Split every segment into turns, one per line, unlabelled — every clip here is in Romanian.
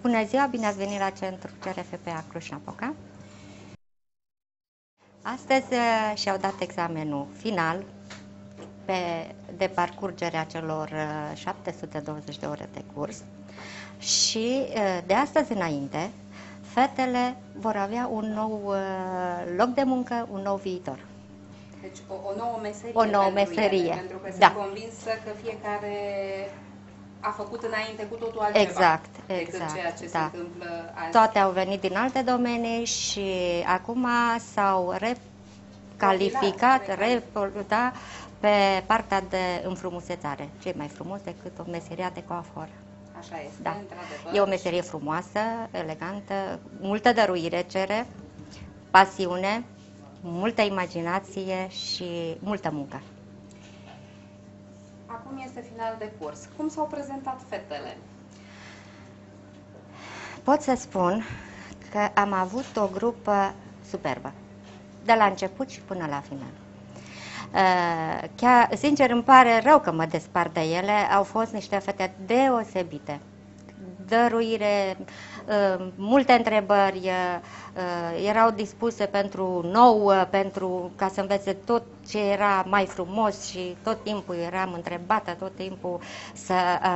Bună ziua, bine ați venit la Centrul CRFPA Cluj-Napoca. Astăzi și-au dat examenul final de parcurgerea celor 720 de ore de curs și de astăzi înainte fetele vor avea un nou loc de muncă, un nou viitor.
Deci o nouă meserie.
O nouă meserie,
pentru că
da.
sunt convinsă că fiecare a făcut înainte cu totul altceva
Exact,
decât ceea ce se întâmplă azi.
Toate au venit din alte domenii și acum s-au recalificat, pe partea de înfrumusețare. Ce e mai frumos decât o meserie de coafor?
Așa este,
da.
într-adevăr.
E o meserie frumoasă, elegantă, multă dăruire cere, pasiune, multă imaginație și multă muncă.
Acum este final de curs. Cum s-au prezentat fetele?
Pot să spun că am avut o grupă superbă, de la început și până la final. Chiar, sincer, îmi pare rău că mă despart de ele, au fost niște fete deosebite. Dăruire, multe întrebări, erau dispuse pentru nou, ca să învețe tot ce era mai frumos și tot timpul eram întrebată, tot timpul să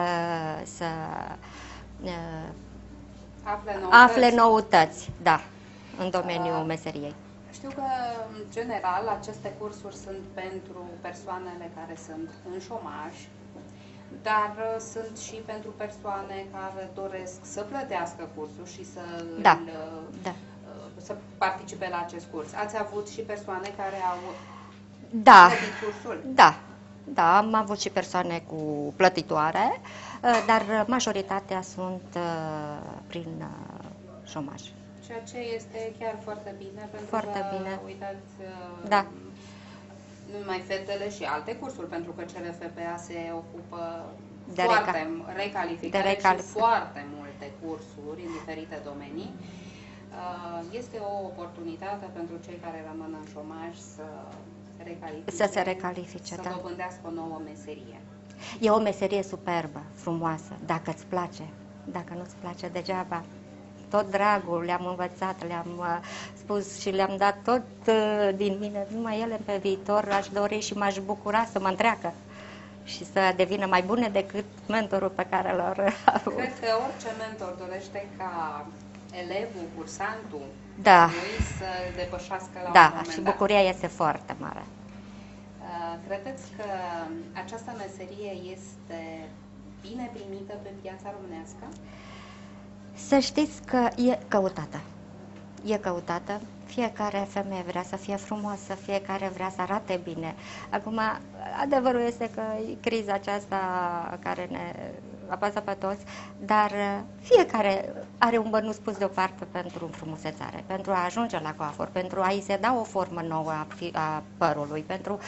afle noutăți, da, în domeniul meseriei.
Știu că, în general, aceste cursuri sunt pentru persoanele care sunt în șomaj, dar sunt și pentru persoane care doresc să plătească cursul și să participe la acest curs. Ați avut și persoane care au plătit cursul?
Da, am avut și persoane cu plătitoare, dar majoritatea sunt prin șomaj.
Ceea ce este chiar foarte bine, pentru
bine.
Uitați, nu numai fetele și alte cursuri, pentru că CRFPA se ocupă de recalificare și foarte multe cursuri în diferite domenii. Este o oportunitate pentru cei care rămân în șomaj să se recalifice, să dobândească o nouă meserie.
E o meserie superbă, frumoasă, dacă îți place. Dacă nu-ți place, degeaba. Tot dragul, le-am învățat, le-am spus și le-am dat tot din mine. Numai ele pe viitor aș dori și m-aș bucura să mă întreacă și să devină mai bune decât mentorul pe care l-au avut.
Cred că orice mentor dorește ca elevul, cursantul, lui să depășească la un moment dat.
Și bucuria este foarte mare.
Credeți că această meserie este bine primită pe piața românească?
Să știți că e căutată. E căutată. Fiecare femeie vrea să fie frumoasă, fiecare vrea să arate bine. Acum, adevărul este că e criza aceasta care ne apasă pe toți, dar fiecare are un bănuț pus deoparte pentru înfrumusețare, pentru a ajunge la coafor, pentru a-i se da o formă nouă a părului, pentru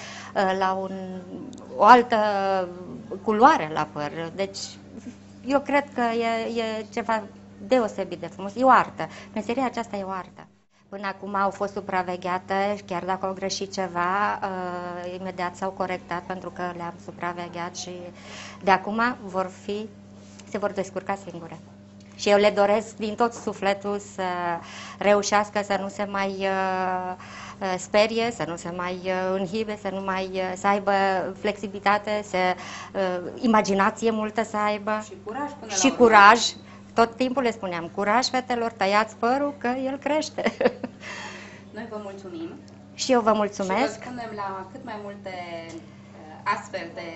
o altă culoare la păr. Deci, eu cred că e ceva deosebit de frumos. E o artă. Meseria aceasta e o artă. Până acum au fost supravegheate, chiar dacă au greșit ceva, imediat s-au corectat pentru că le-am supravegheat și de acum se vor descurca singure. Și eu le doresc din tot sufletul să reușească să nu se mai sperie, să nu se mai înhibe, să aibă flexibilitate, imaginație multă să aibă.
Și curaj până
și curaj. Tot timpul le spuneam, curaj fetelor, tăiați părul că el crește.
Noi vă mulțumim.
Și eu vă mulțumesc.
Și vă spunem la cât mai multe astfel de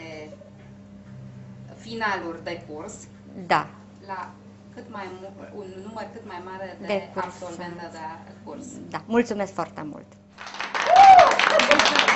finaluri de curs.
Da.
La un număr cât mai mare de absolvente de curs.
Da, mulțumesc foarte mult.